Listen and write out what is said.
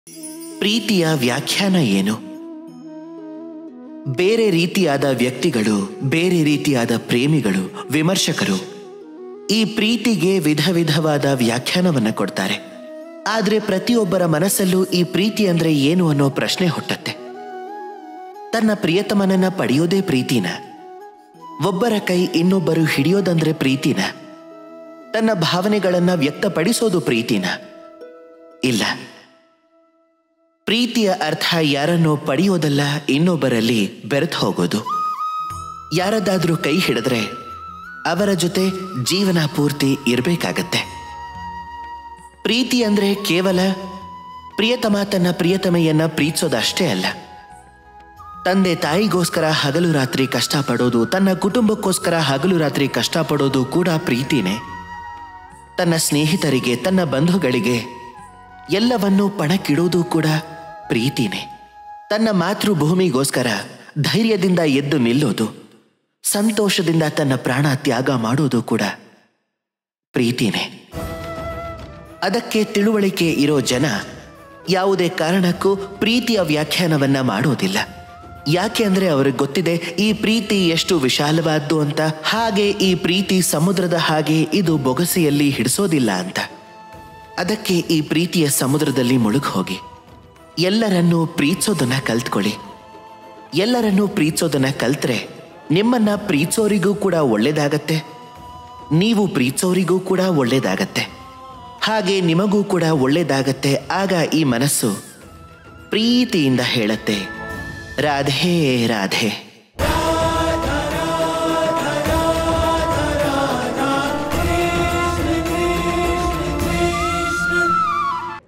ಪ್ರೀತಿಯ ವ್ಯಾಖ್ಯಾನ ಏನು? ಬೇರೆ ರೀತಿಯಾದ ವ್ಯಕ್ತಿಗಳು, ಬೇರೆ ರೀತಿಯಾದ ಪ್ರೇಮಿಗಳು, ವಿಮರ್ಶಕರು ಈ ಪ್ರೀತಿಗೆ ವಿಧ ವಿಧವಾದ ವ್ಯಾಖ್ಯಾನವನ್ನು ಕೊಡ್ತಾರೆ. ಆದರೆ ಪ್ರತಿಯೊಬ್ಬರ ಮನಸ್ಸಲ್ಲೂ ಈ ಪ್ರೀತಿ ಅಂದ್ರೆ ಏನು ಅನ್ನೋ ಪ್ರಶ್ನೆ ಹುಟ್ಟತ್ತೆ. ತನ್ನ ಪ್ರಿಯತಮನನ್ನ ಪಡೆಯೋದೇ ಪ್ರೀತಿನ? ಒಬ್ಬರ ಕೈ ಇನ್ನೊಬ್ಬರು ಹಿಡಿಯೋದಂದ್ರೆ ಪ್ರೀತಿನ? ತನ್ನ ಭಾವನೆಗಳನ್ನ ವ್ಯಕ್ತಪಡಿಸೋದು ಪ್ರೀತಿನ? ಇಲ್ಲ. ಪ್ರೀತಿಯ ಅರ್ಥ ಯಾರನ್ನೋ ಪಡೆಯೋದಲ್ಲ, ಇನ್ನೊಬ್ಬರಲ್ಲಿ ಬೆರೆತು ಹೋಗೋದು. ಯಾರದಾದ್ರೂ ಕೈ ಹಿಡಿದ್ರೆ ಅವರ ಜೊತೆ ಜೀವನ ಪೂರ್ತಿ ಇರಬೇಕಾಗತ್ತೆ. ಪ್ರೀತಿ ಅಂದ್ರೆ ಕೇವಲ ಪ್ರಿಯತಮ ತನ್ನ ಪ್ರಿಯತಮೆಯನ್ನ ಪ್ರೀತಿಸೋದಷ್ಟೇ ಅಲ್ಲ. ತಂದೆ ತಾಯಿಗೋಸ್ಕರ ಹಗಲು ರಾತ್ರಿ ಕಷ್ಟಪಡೋದು, ತನ್ನ ಕುಟುಂಬಕ್ಕೋಸ್ಕರ ಹಗಲು ರಾತ್ರಿ ಕಷ್ಟಪಡೋದು ಕೂಡ ಪ್ರೀತಿನೇ. ತನ್ನ ಸ್ನೇಹಿತರಿಗೆ, ತನ್ನ ಬಂಧುಗಳಿಗೆ ಎಲ್ಲವನ್ನೂ ಪಣಕ್ಕಿಡೋದು ಕೂಡ ಪ್ರೀತಿನೇ. ತನ್ನ ಮಾತೃಭೂಮಿಗೋಸ್ಕರ ಧೈರ್ಯದಿಂದ ಎದ್ದು ನಿಲ್ಲೋದು, ಸಂತೋಷದಿಂದ ತನ್ನ ಪ್ರಾಣ ತ್ಯಾಗ ಮಾಡೋದು ಕೂಡ ಪ್ರೀತಿನೇ. ಅದಕ್ಕೆ ತಿಳುವಳಿಕೆ ಇರೋ ಜನ ಯಾವುದೇ ಕಾರಣಕ್ಕೂ ಪ್ರೀತಿಯ ವ್ಯಾಖ್ಯಾನವನ್ನ ಮಾಡೋದಿಲ್ಲ. ಯಾಕೆ ಅಂದ್ರೆ ಅವ್ರಿಗೆ ಗೊತ್ತಿದೆ ಈ ಪ್ರೀತಿ ಎಷ್ಟು ವಿಶಾಲವಾದ್ದು ಅಂತ. ಹಾಗೆ ಈ ಪ್ರೀತಿ ಸಮುದ್ರದ ಹಾಗೆ, ಇದು ಬೊಗಸೆಯಲ್ಲಿ ಹಿಡಿಸೋದಿಲ್ಲ ಅಂತ. ಅದಕ್ಕೆ ಈ ಪ್ರೀತಿಯ ಸಮುದ್ರದಲ್ಲಿ ಮುಳುಗಿ ಹೋಗಿ ಎಲ್ಲರನ್ನೂ ಪ್ರೀತಿಸೋದನ್ನ ಕಲ್ತ್ಕೊಳ್ಳಿ. ಎಲ್ಲರನ್ನೂ ಪ್ರೀತಿಸೋದನ್ನ ಕಲ್ತ್ರೆ ನಿಮ್ಮನ್ನ ಪ್ರೀತಿಸೋರಿಗೂ ಕೂಡ ಒಳ್ಳೇದಾಗತ್ತೆ, ನೀವು ಪ್ರೀತಿಸೋರಿಗೂ ಕೂಡ ಒಳ್ಳೇದಾಗತ್ತೆ, ಹಾಗೆ ನಿಮಗೂ ಕೂಡ ಒಳ್ಳೇದಾಗತ್ತೆ. ಆಗ ಈ ಮನಸ್ಸು ಪ್ರೀತಿಯಿಂದ ಹೇಳತ್ತೆ, ರಾಧೆ ರಾಧೆ.